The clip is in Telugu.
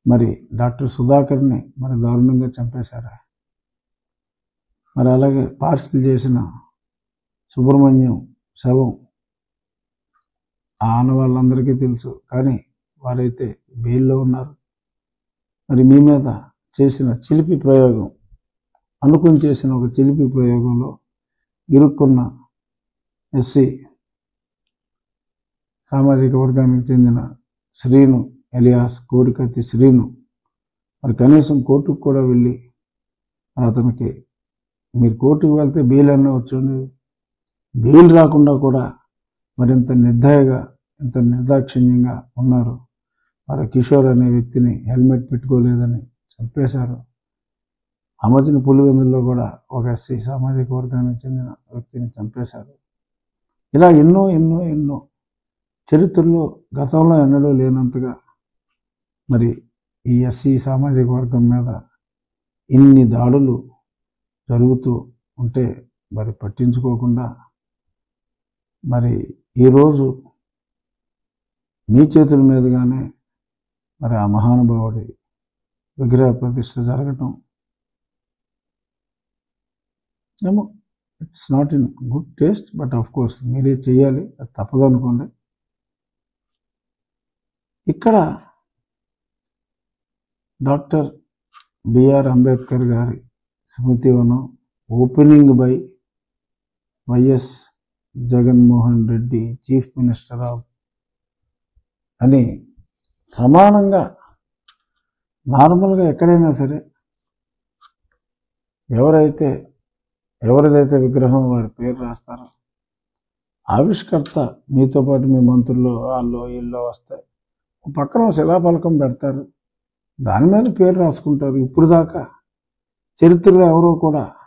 మరి డాక్టర్ సుధాకర్ని మరి దారుణంగా చంపేశారా? మరి అలాగే పార్సిల్ చేసిన సుబ్రహ్మణ్యం శవం ఆ ఆనవాళ్ళందరికీ తెలుసు, కానీ వారైతే బెయిల్లో ఉన్నారు. మరి మీ మీద చేసిన చిలిపి ప్రయోగం, అనుకుని చేసిన ఒక చిలిపి ప్రయోగంలో ఇరుక్కున్న ఎస్సీ సామాజిక వర్గానికి చెందిన శ్రీను ఎలియాస్ కోడికత్తి శ్రీను మరి కనీసం కోర్టుకు కూడా వెళ్ళి అతనికి, మీరు కోర్టుకు వెళ్తే బెయిల్ అన్నా వచ్చండి, బెయిల్ రాకుండా కూడా మరింత నిర్దయగా, ఇంత నిర్దాక్షిణ్యంగా ఉన్నారు. మరి కిషోర్ అనే వ్యక్తిని హెల్మెట్ పెట్టుకోలేదని చంపేశారు. ఆ మధ్యన పులివెందుల్లో కూడా ఒక ఎస్సీ సామాజిక వర్గానికి చెందిన వ్యక్తిని చంపేశారు. ఇలా ఎన్నో ఎన్నో ఎన్నో చరిత్రలో గతంలో ఎన్నడూ లేనంతగా మరి ఈ ఎస్సీ సామాజిక వర్గం మీద ఇన్ని దాడులు జరుగుతూ ఉంటే మరి పట్టించుకోకుండా మరి ఈరోజు మీ చేతుల మీదుగానే మరి ఆ మహానుభావుడి విగ్రహ ప్రతిష్ఠ జరగటం ఏమో, it's not in good taste, but of course మీరే చేయాలి, అది తప్పదనుకోండి. ఇక్కడ డాక్టర్ బిఆర్ అంబేద్కర్ గారి స్మృతివనం opening by Y S Jaganmohan Reddy chief minister of అని సమానంగా నార్మల్గా ఎక్కడైనా సరే ఎవరిదైతే విగ్రహం వారి పేరు రాస్తారో ఆవిష్కర్త మీతో పాటు మీ మంత్రులు వాళ్ళు వీళ్ళు వస్తే పక్కన శిలాఫలకం పెడతారు, దాని మీద పేరు రాసుకుంటారు. ఇప్పుడు దాకా చరిత్రలో ఎవరో కూడా